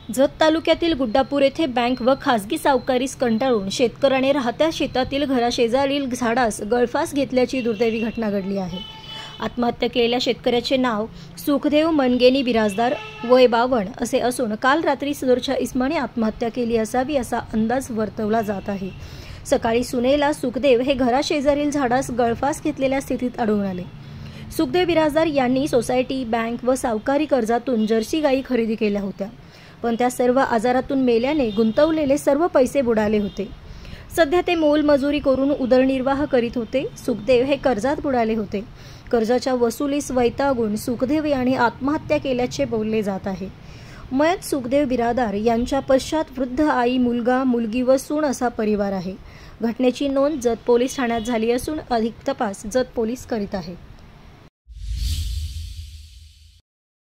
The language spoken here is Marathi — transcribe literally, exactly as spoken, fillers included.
जत तालुक्यातील गुड्डापूर येथे बँक व खासगी सावकारीस कंटाळून शेतकऱ्याने राहत्या शेतातील घराशेजारील झाडास गळफास घेतल्याची दुर्दैवी घटना घडली आहे। आत्महत्या केलेल्या शेतकऱ्याचे नाव सुखदेव मनगेनी बिराजदार, वय बावन्न असे असून काल रात्री सदरच्या इसमाने आत्महत्या केली असावी असा अंदाज वर्तवला जात आहे। सकाळी सुनेला सुखदेव हे घराशेजारील झाडास गळफास घेतलेल्या स्थितीत आढळून आले। सुखदेव बिराजदार यांनी सोसायटी, बँक व सावकारी कर्जातून जर्सी गायी खरेदी केल्या होत्या, पण त्या सर्व आजारातून मेल्याने गुंतवलेले सर्व पैसे बुडाले होते। सध्या ते मोलमजुरी करून उदरनिर्वाह करीत होते। सुखदेव हे कर्जात बुडाले होते। कर्जाच्या वसुलीस वैतागून सुखदेव यांनी आत्महत्या केल्याचे बोलले जात आहे। मयत सुखदेव बिराजदार यांच्या पश्चात वृद्ध आई, मुलगा, मुलगी व सून असा परिवार आहे। घटनेची नोंद जत पोलीस ठाण्यात झाली असून अधिक तपास जत पोलीस करीत आहे।